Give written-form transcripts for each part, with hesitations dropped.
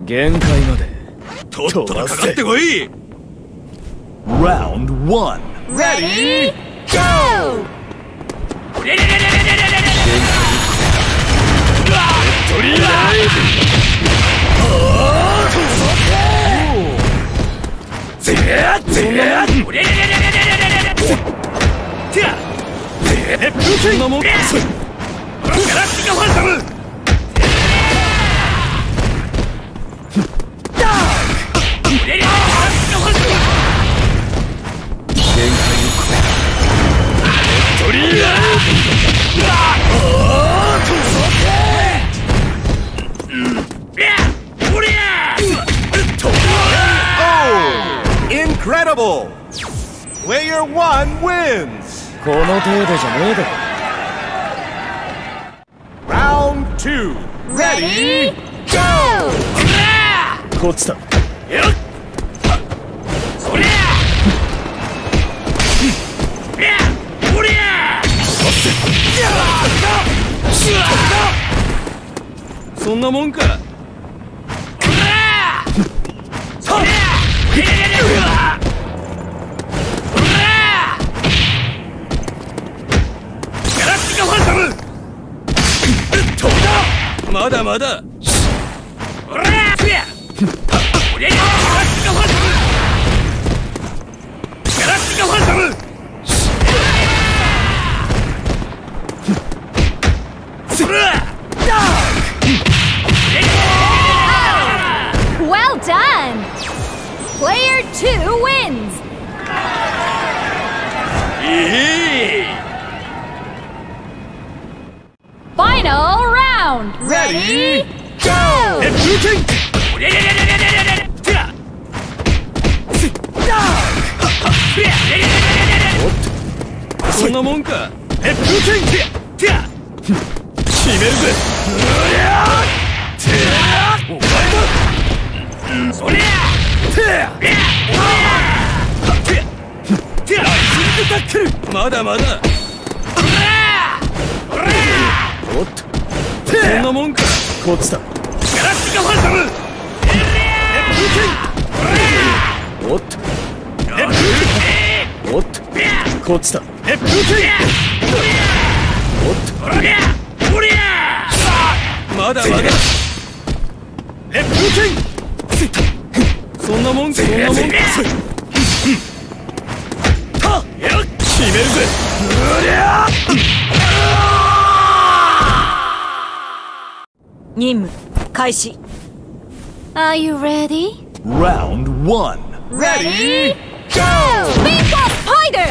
限界までとっととかかってこい。 Round 1 Ready, go! トリーライブゼーゼーそんなもんか。ガラクティカファントム。 Incredible! Player 1 wins! この程度じゃねえだろ。 Round 2 Ready, go! こっちだ。 そりゃおりゃそんなもんか。まだまだ。おらー！ガラクティカファントム！ガラクティカファントム！ Well done! Player 2 wins! Final round! Ready, go! そんなもんか。 決めるぜ。 そりゃまだまだ。 おっと、 そんなもんか。 こっちだ。 ガラクティカファントム！ おっと、おっと、こっちだ。おっと、 まだまだ。そんなもんか。そんなもんか。 決めるぜ。 任務開始。 Are you ready? Round 1 Ready, go! Spinball Spider!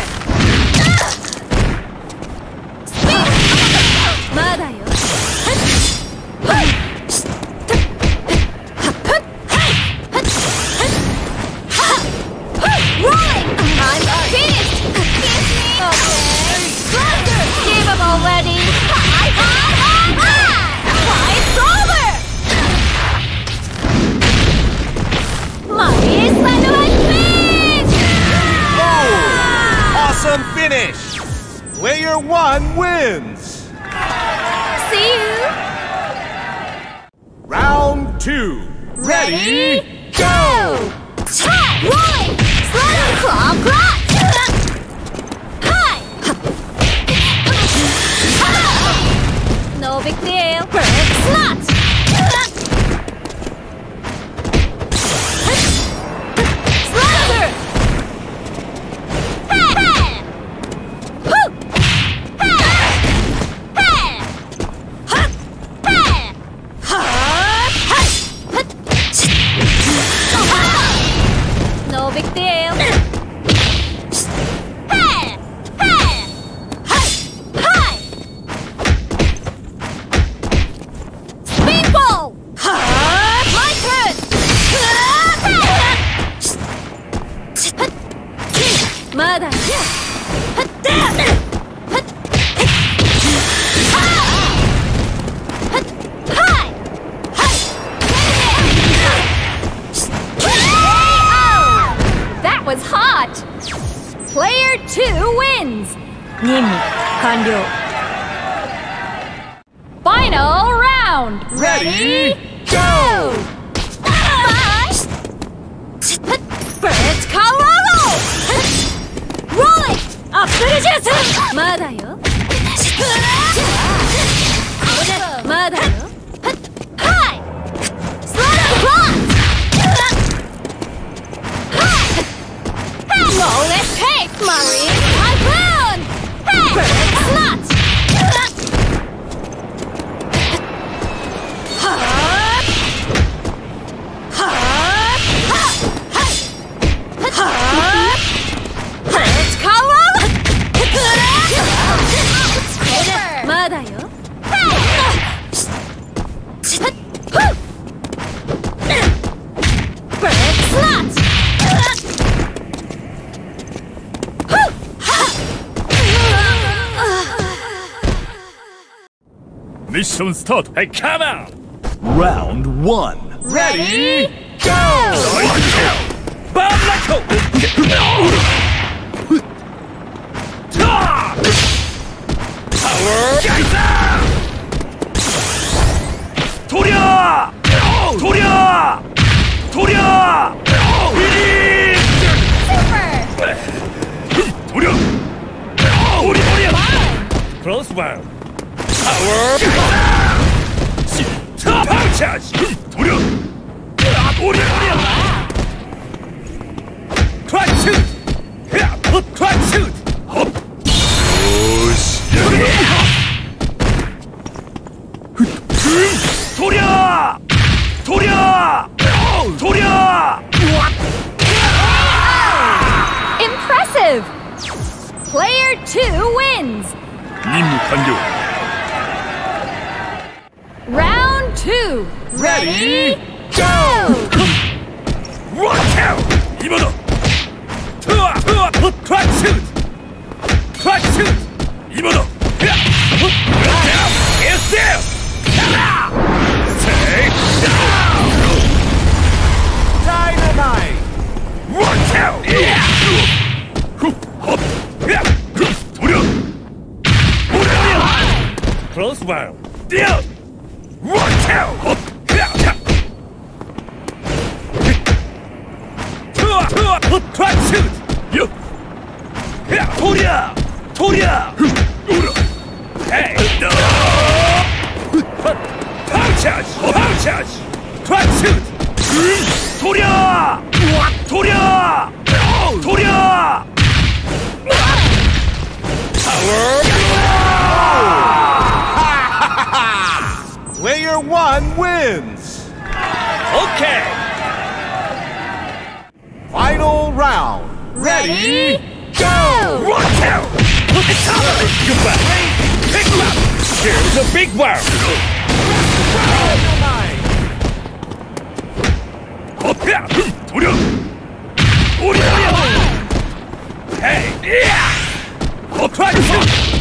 まだよ。Rolling! I'm finished! Kiss me! Okay. Blaster! Give up already! High, high, high, high! Fight's over! Mighty Sunrise Wings! Awesome finish! Player 1 wins! See you! Round 2 Ready, go! Chat! Rolling! Slide! Claw! Claw! Hi! No big deal! Bird slot! Slaughter! Hey! Hey! Hoo! Hey! Hey! Huh! Hey! No big deal. Hey! Hey! Hi! Hi! Spinball! My turn! Mother! That was hot! Player 2 wins! 任務完了。 Final round! Ready, go! フルジュースまだよまだよはいスロークロスFlawless take Marine Typhoon Hey Slotまだよミッションスタート。はい、カモン。 Round 1. Ready, go! バーラコ。パワーガイザー。とりゃー。とりゃー。とりゃー。フィニッシュ。とりゃ。とりゃ。クロスバウン。パワーガイザー。パウチャージ。とりゃ。とりゃ。クラッシュ。クラッシュ。ホッ。とりゃーとりゃーとりゃー Impressive! Player 2 wins! 任務完了 Round 2 Ready, go! Watch out! 今だクラッシュクラッシュ今だ Dynamite! Watch out! Close one. Watch out! Try shoot! Toria! Toria! Hey! Power charge! Power charge! Try shoot! Toria! Toria! Toria! Power! Player 1 wins! Okay! Final round! Ready, go! Watch out! It's time! Goodbye! Pick him up! Here's a big one! Toria! Toria! Hey! Yeah! Try to shoot!